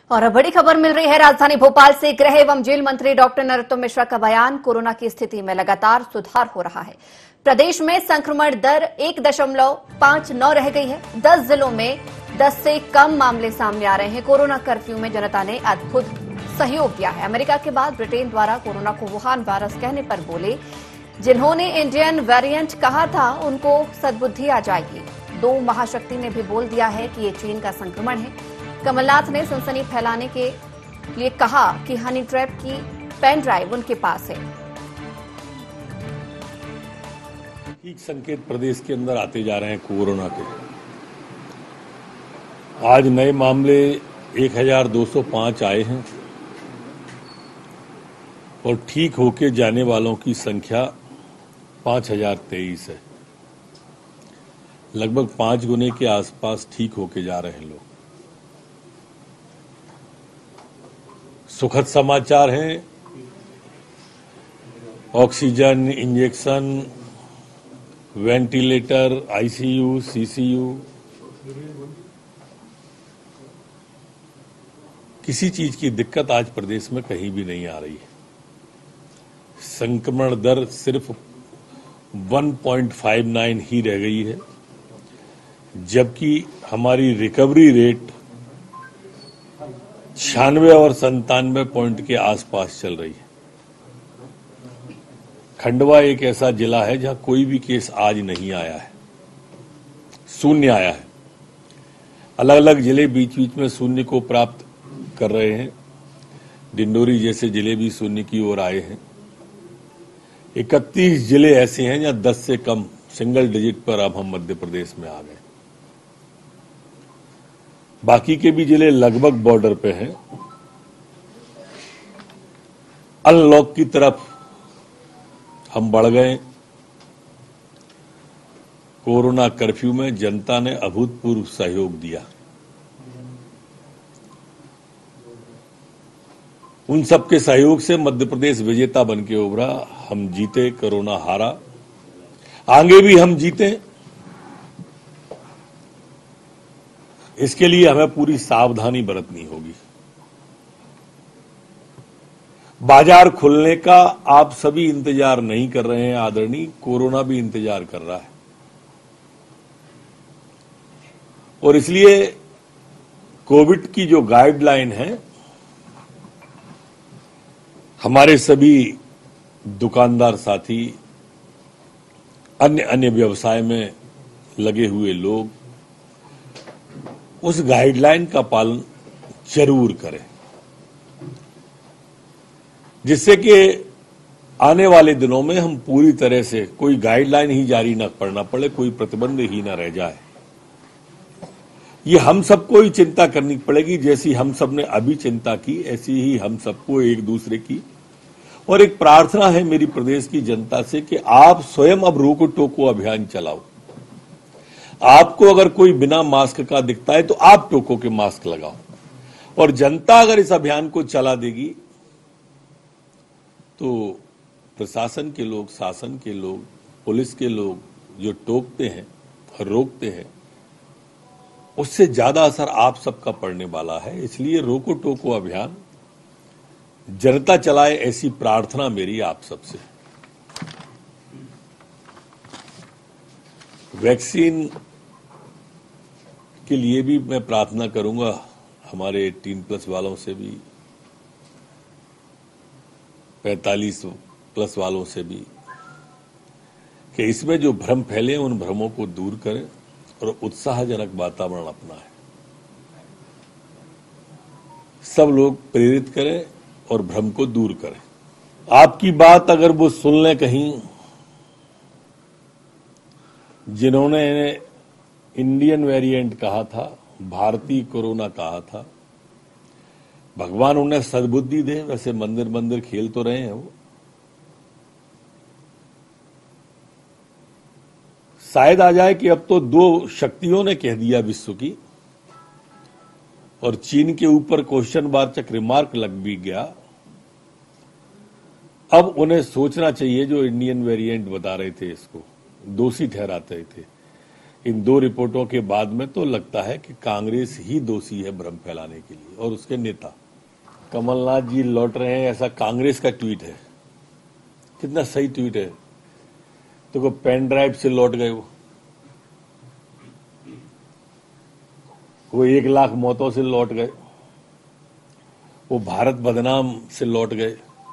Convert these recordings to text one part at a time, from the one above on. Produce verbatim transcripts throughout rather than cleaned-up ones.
और अब बड़ी खबर मिल रही है राजधानी भोपाल से। गृह एवं जेल मंत्री डॉक्टर नरोत्तम मिश्रा का बयान, कोरोना की स्थिति में लगातार सुधार हो रहा है। प्रदेश में संक्रमण दर एक दशमलव पांच नौ रह गई है। दस जिलों में दस से कम मामले सामने आ रहे हैं। कोरोना कर्फ्यू में जनता ने अद्भुत सहयोग दिया है। अमेरिका के बाद ब्रिटेन द्वारा कोरोना को वुहान वायरस कहने पर बोले जिन्होंने इंडियन वेरिएंट कहा था उनको सद्बुद्धि आ जाएगी। दो महाशक्ति ने भी बोल दिया है कि ये चीन का संक्रमण है। कमलनाथ ने सनसनी फैलाने के लिए कहा कि हनी ट्रैप की पेन ड्राइव उनके पास है। ठीक संकेत प्रदेश के अंदर आते जा रहे हैं कोरोना के। आज नए मामले एक हजार दो सौ पांच आए हैं और ठीक होके जाने वालों की संख्या पांच हजार तेईस है। लगभग पांच गुने के आसपास ठीक होके जा रहे हैं लोग। सुखद समाचार हैं। Oxygen, injection, ventilator, ICU, CCU, किसी चीज की दिक्कत आज प्रदेश में कहीं भी नहीं आ रही है। संक्रमण दर सिर्फ एक पॉइंट पाँच नौ ही रह गई है, जबकि हमारी रिकवरी रेट छियानवे और संतानवे पॉइंट के आसपास चल रही है। खंडवा एक ऐसा जिला है जहां कोई भी केस आज नहीं आया है, शून्य आया है। अलग अलग जिले बीच बीच में शून्य को प्राप्त कर रहे हैं। डिंडोरी जैसे जिले भी शून्य की ओर आए हैं। इकतीस जिले ऐसे हैं जहां दस से कम सिंगल डिजिट पर अब हम मध्य प्रदेश में आ गए। बाकी के भी जिले लगभग बॉर्डर पे हैं। अनलॉक की तरफ हम बढ़ गए। कोरोना कर्फ्यू में जनता ने अभूतपूर्व सहयोग दिया। उन सबके सहयोग से मध्य प्रदेश विजेता बन के उभरा। हम जीते, कोरोना हारा। आगे भी हम जीते, इसके लिए हमें पूरी सावधानी बरतनी होगी। बाजार खुलने का आप सभी इंतजार नहीं कर रहे हैं आदरणीय, कोरोना भी इंतजार कर रहा है। और इसलिए कोविड की जो गाइडलाइन है, हमारे सभी दुकानदार साथी, अन्य अन्य व्यवसाय में लगे हुए लोग उस गाइडलाइन का पालन जरूर करें, जिससे कि आने वाले दिनों में हम पूरी तरह से कोई गाइडलाइन ही जारी न करना पड़े, कोई प्रतिबंध ही न रह जाए। ये हम सबको ही चिंता करनी पड़ेगी। जैसी हम सब ने अभी चिंता की, ऐसी ही हम सबको एक दूसरे की। और एक प्रार्थना है मेरी प्रदेश की जनता से कि आप स्वयं अब रोको टोको अभियान चलाओ। आपको अगर कोई बिना मास्क का दिखता है तो आप टोको के मास्क लगाओ। और जनता अगर इस अभियान को चला देगी तो प्रशासन के लोग, शासन के लोग, पुलिस के लोग जो टोकते हैं, रोकते हैं, उससे ज्यादा असर आप सबका पड़ने वाला है। इसलिए रोको टोको अभियान जनता चलाए, ऐसी प्रार्थना मेरी आप सबसे। वैक्सीन के लिए भी मैं प्रार्थना करूंगा हमारे अठारह प्लस वालों से भी, पैंतालीस प्लस वालों से भी, कि इसमें जो भ्रम फैले हैं उन भ्रमों को दूर करें और उत्साहजनक वातावरण अपनाएं। सब लोग प्रेरित करें और भ्रम को दूर करें। आपकी बात अगर वो सुन लें कहीं, जिन्होंने इंडियन वेरिएंट कहा था, भारतीय कोरोना कहा था, भगवान उन्हें सद्बुद्धि दे। वैसे मंदिर मंदिर खेल तो रहे हैं वो। शायद आ जाए कि अब तो दो शक्तियों ने कह दिया विश्व की, और चीन के ऊपर क्वेश्चन वाचक रिमार्क लग भी गया। अब उन्हें सोचना चाहिए, जो इंडियन वेरिएंट बता रहे थे, इसको दोषी ठहराते थे। इन दो रिपोर्टों के बाद में तो लगता है कि कांग्रेस ही दोषी है भ्रम फैलाने के लिए और उसके नेता। कमलनाथ जी लौट रहे हैं, ऐसा कांग्रेस का ट्वीट है। कितना सही ट्वीट है। तो वो पेन ड्राइव से लौट गए, वो वो एक लाख मौतों से लौट गए, वो भारत बदनाम से लौट गए।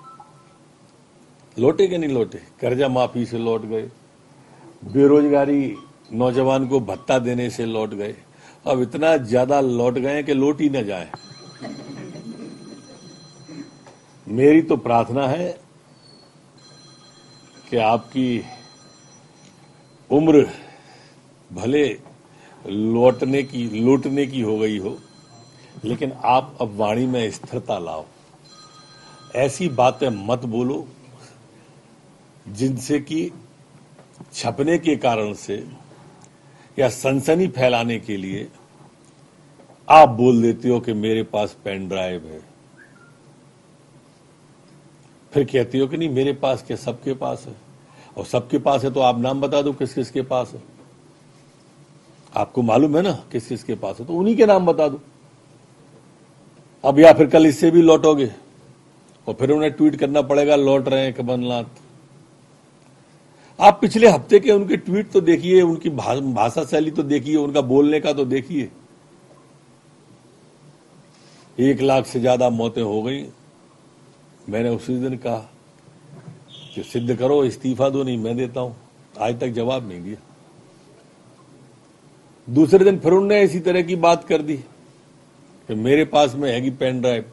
लौटे कि नहीं लौटे? कर्जा माफी से लौट गए, बेरोजगारी नौजवान को भत्ता देने से लौट गए। अब इतना ज्यादा लौट गए कि लौट ही न जाए। मेरी तो प्रार्थना है कि आपकी उम्र भले लौटने की लूटने की हो गई हो, लेकिन आप अब वाणी में स्थिरता लाओ। ऐसी बातें मत बोलो जिनसे कि छपने के कारण से या सनसनी फैलाने के लिए आप बोल देते हो कि मेरे पास पेन ड्राइव है, फिर कहते हो कि नहीं मेरे पास क्या, सबके पास है। और सबके पास है तो आप नाम बता दो किस किस के पास है। आपको मालूम है ना किस किस के पास है, तो उन्हीं के नाम बता दो। अब या फिर कल इससे भी लौटोगे और फिर उन्हें ट्वीट करना पड़ेगा लौट रहे हैं कमलनाथ। आप पिछले हफ्ते के उनके ट्वीट तो देखिए, उनकी भाषा शैली तो देखिए, उनका बोलने का तो देखिए। एक लाख से ज्यादा मौतें हो गई। मैंने उसी दिन कहा कि सिद्ध करो, इस्तीफा दो, नहीं मैं देता हूं। आज तक जवाब नहीं दिया। दूसरे दिन फिर उन्होंने इसी तरह की बात कर दी कि मेरे पास में हैगी पेन ड्राइव।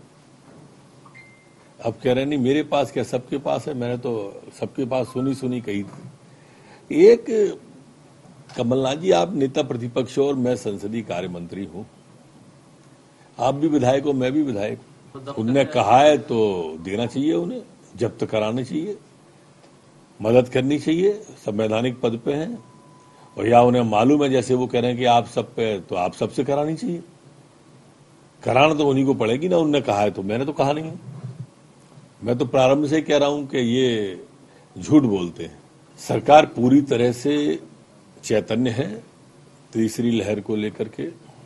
अब कह रहे नहीं मेरे पास क्या, सबके पास है। मैंने तो सबके पास सुनी सुनी कही थी। एक कमलनाथ जी, आप नेता प्रतिपक्ष और मैं संसदीय कार्य मंत्री हूं, आप भी विधायक हो, मैं भी विधायक। उनने कहा है तो देना चाहिए, उन्हें जब्त कराना चाहिए, मदद करनी चाहिए, संवैधानिक पद पे हैं। और या उन्हें मालूम है, जैसे वो कह रहे हैं कि आप सब पे, तो आप सबसे करानी चाहिए। कराना तो उन्हीं को पड़ेगी ना। उनने कहा है तो, मैंने तो कहा नहीं है। मैं तो प्रारंभ से कह रहा हूं कि ये झूठ बोलते हैं। सरकार पूरी तरह से चैतन्य है तीसरी लहर को लेकर के।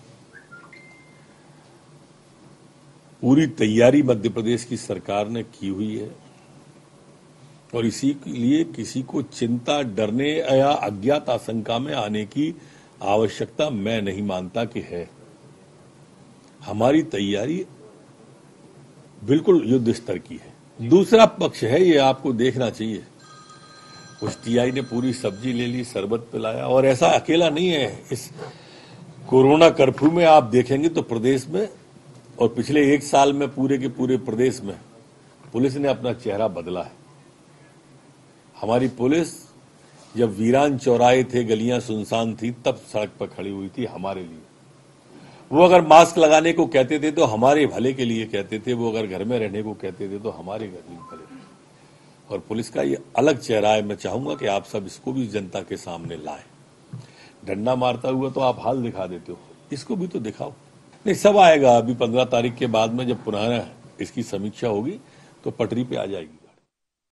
पूरी तैयारी मध्य प्रदेश की सरकार ने की हुई है और इसी के लिए किसी को चिंता, डरने या अज्ञात आशंका में आने की आवश्यकता मैं नहीं मानता कि है। हमारी तैयारी बिल्कुल युद्ध स्तर की है। दूसरा पक्ष है, ये आपको देखना चाहिए। उस टीआई ने पूरी सब्जी ले ली, शरबत पिलाया। और ऐसा अकेला नहीं है। इस कोरोना कर्फ्यू में आप देखेंगे तो प्रदेश में और पिछले एक साल में पूरे के पूरे प्रदेश में पुलिस ने अपना चेहरा बदला है। हमारी पुलिस जब वीरान चौराहे थे, गलियां सुनसान थी, तब सड़क पर खड़ी हुई थी हमारे लिए। वो अगर मास्क लगाने को कहते थे तो हमारे भले के लिए कहते थे, वो अगर घर में रहने को कहते थे तो हमारे घर में भले। और पुलिस का ये अलग चेहरा है। मैं चाहूंगा कि आप सब इसको भी जनता के सामने लाएं। डंडा मारता हुआ तो आप हाल दिखा देते हो, इसको भी तो दिखाओ। नहीं, सब आएगा। अभी पंद्रह तारीख के बाद में जब पुनः इसकी समीक्षा होगी तो पटरी पे आ जाएगी।